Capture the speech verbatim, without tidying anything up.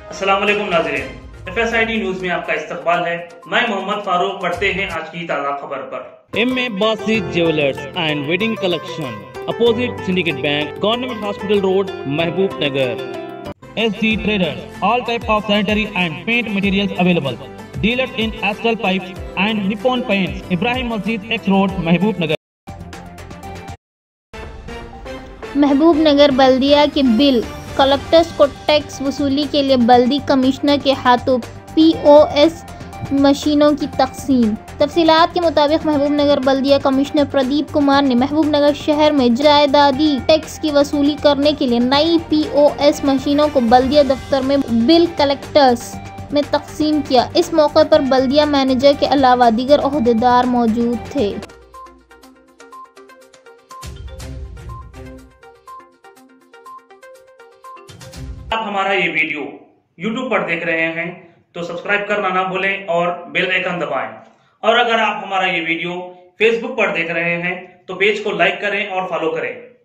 अस्सलाम वालेकुम नाज़रीन, F S I D news में आपका इस्तकबाल है। मैं मोहम्मद फारूक। पढ़ते हैं आज की ताज़ा खबर पर। M A Basit jewellers and wedding collection, opposite Syndicate Bank, government hospital road, Mahbub Nagar. S D traders, all type of sanitary and paint materials available. Dealers in Astral Pipes and Nippon Paints, Ibrahim Masjid X Road, महबूब नगर। महबूब नगर बल्दिया के bill collectors को tax वसूली के लिए बल्दी commissioner के हाथों P O S मशीनों की तकसीम। तफसीलात के मुताबिक महबूब नगर बल्दिया कमिश्नर प्रदीप कुमार ने महबूब नगर शहर में जायदादी टैक्स की वसूली करने के लिए नई पी ओ एस मशीनों को बल्दिया दफ्तर में बिल कलेक्टर्स में तकसीम किया। इस मौके पर बल्दिया मैनेजर के अलावा दीगर ओहदेदार मौजूद थे। आप हमारा ये वीडियो यूट्यूब पर देख रहे हैं तो सब्सक्राइब करना ना भूलें और बेल आइकन दबाएं। और अगर आप हमारा ये वीडियो फेसबुक पर देख रहे हैं तो पेज को लाइक करें और फॉलो करें।